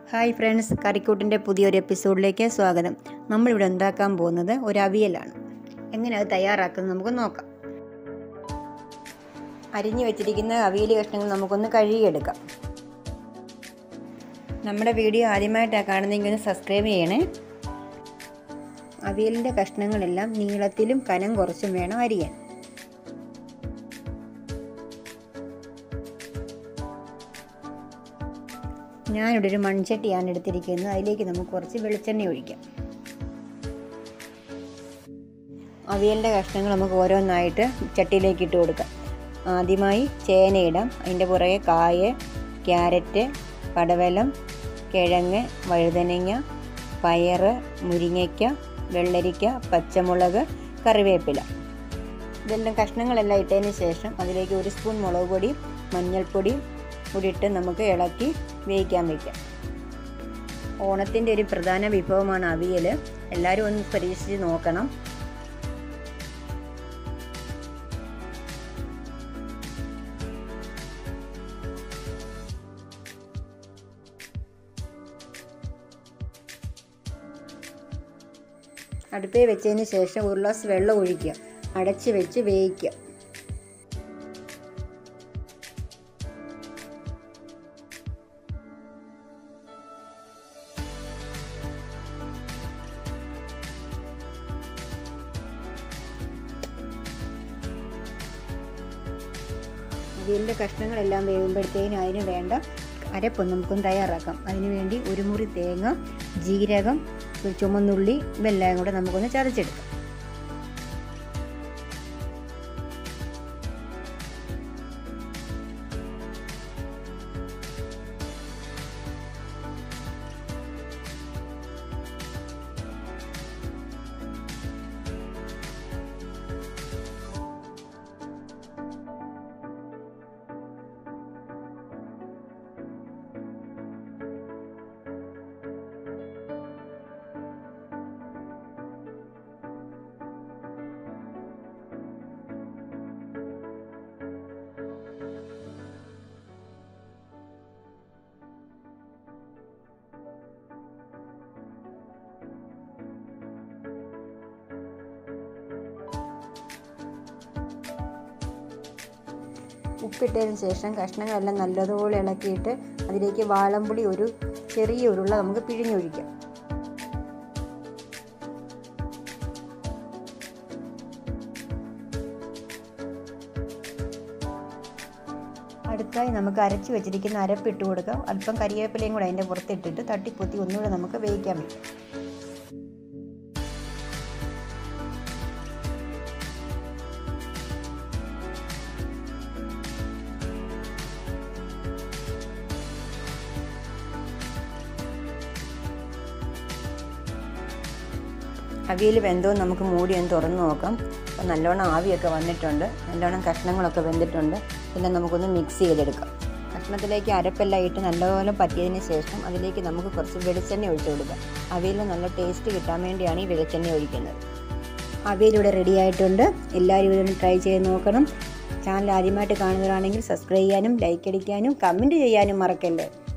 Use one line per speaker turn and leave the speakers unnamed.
Hi friends, കറിക്കൂട്ടിൻ്റെ പുതിയൊരു എപ്പിസോഡിലേക്ക് സ്വാഗതം. നമ്മളിവിടെ ഉണ്ടാക്കാൻ പോകുന്നത് ഒരു അവിയലാണ്. എങ്ങനെ അത് തയ്യാറാക്കുന്നത് നമുക്ക് നോക്കാം. അരിഞ്ഞു വെച്ചിരിക്കുന്ന അവിയൽ കഷ്ണങ്ങൾ നമുക്കൊന്ന് കഴുകിയെടുക്കാം. നമ്മുടെ വീഡിയോ ആദ്യമായിട്ടാണ് കാണുന്നതെങ്കിൽ ഒന്ന് സബ്സ്ക്രൈബ് ചെയ്യണേ. അവിയലിൻ്റെ കഷ്ണങ്ങളെല്ലാം നീളത്തിലും കനം കുറച്ചും വേണം അരിയാൻ. ഞാനിവിടെ ഒരു മൺചട്ടിയാണ് എടുത്തിരിക്കുന്നത്. അതിലേക്ക് നമുക്ക് കുറച്ച് വെളിച്ചെണ്ണ ഒഴിക്കാം. അവിയലിൻ്റെ കഷ്ണങ്ങൾ നമുക്ക് ഓരോന്നായിട്ട് ചട്ടിയിലേക്ക് ഇട്ട് കൊടുക്കാം. ആദ്യമായി ചേന ഇടാം. അതിൻ്റെ പുറകെ കായ, ക്യാരറ്റ്, പടവലം, കിഴങ്ങ്, വഴുതനങ്ങ, പയറ്, മുരിങ്ങയ്ക്ക, വെള്ളരിക്ക, പച്ചമുളക്, കറിവേപ്പില. ഇതെല്ലാം കഷ്ണങ്ങളെല്ലാം ഇട്ടതിന് ശേഷം അതിലേക്ക് 1 സ്പൂൺ മുളക് പൊടി, മഞ്ഞൾപ്പൊടി കൂടിയിട്ട് നമുക്ക് ഇളക്കി വേവിക്കാൻ വയ്ക്കാം. ഓണത്തിൻ്റെ ഒരു പ്രധാന വിഭവമാണ് അവിയൽ. എല്ലാവരും ഒന്ന് പരീക്ഷിച്ച് നോക്കണം. അടുപ്പിൽ വെച്ചതിന് ശേഷം 1 ഗ്ലാസ് വെള്ളം ഒഴിക്കുക. അടച്ച് വെച്ച് വേവിക്കുക. അവിയലിൻ്റെ കഷ്ണങ്ങളെല്ലാം വേകുമ്പോഴത്തേക്കും അതിന് വേണ്ട അരപ്പ് നമുക്കൊന്ന് തയ്യാറാക്കാം. അതിന് വേണ്ടി 1 മുറി തേങ്ങ, ജീരകം, ചുമന്നുള്ളി ഇതെല്ലാം കൂടെ നമുക്കൊന്ന് ചതച്ചെടുക്കാം. ഉപ്പിട്ടതിന് ശേഷം കഷ്ണങ്ങളെല്ലാം നല്ലതുപോലെ ഇളക്കിയിട്ട് അതിലേക്ക് വാളംപുളി ഒരു ചെറിയ ഉരുള നമുക്ക് പിഴിഞ്ഞൊഴിക്കാം. അടുത്തായി നമുക്ക് അരച്ച് വെച്ചിരിക്കുന്ന അരപ്പ് ഇട്ട് കൊടുക്കാം. അല്പം കരിവേപ്പിലയും കൂടെ അതിൻ്റെ പുറത്തിട്ടിട്ട് തട്ടിപ്പൊത്തി ഒന്നുകൂടെ നമുക്ക് വേവിക്കാൻ വയ്ക്കാം. അവിയൽ വെന്തോ നമുക്ക് മൂടി ഒന്ന് തുറന്ന് നോക്കാം. അപ്പോൾ നല്ലോണം ആവിയൊക്കെ വന്നിട്ടുണ്ട്, നല്ലോണം കഷ്ണങ്ങളൊക്കെ വെന്തിട്ടുണ്ട്. പിന്നെ നമുക്കൊന്ന് മിക്സ് ചെയ്തെടുക്കാം. കഷ്ണത്തിലേക്ക് അരപ്പെല്ലാം ഇട്ട് നല്ലപോലെ പറ്റിയതിന് ശേഷം അതിലേക്ക് നമുക്ക് കുറച്ച് വെളിച്ചെണ്ണ ഒഴിച്ചു കൊടുക്കാം. അവിയൽ നല്ല ടേസ്റ്റ് കിട്ടാൻ വേണ്ടിയാണ് ഈ വെളിച്ചെണ്ണ ഒഴിക്കുന്നത്. അവിയലിവിടെ റെഡി ആയിട്ടുണ്ട്. എല്ലാവരും ഇതൊന്ന് ട്രൈ ചെയ്ത് നോക്കണം. ചാനൽ ആദ്യമായിട്ട് കാണുന്നവരാണെങ്കിൽ സബ്സ്ക്രൈബ് ചെയ്യാനും ലൈക്ക് അടിക്കാനും കമൻറ്റ് ചെയ്യാനും മറക്കല്ലേ.